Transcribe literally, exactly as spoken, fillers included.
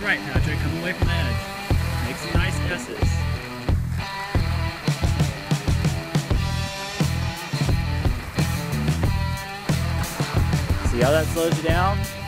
right, Patrick. Come away from the edge. Make some nice S's. See how that slows you down?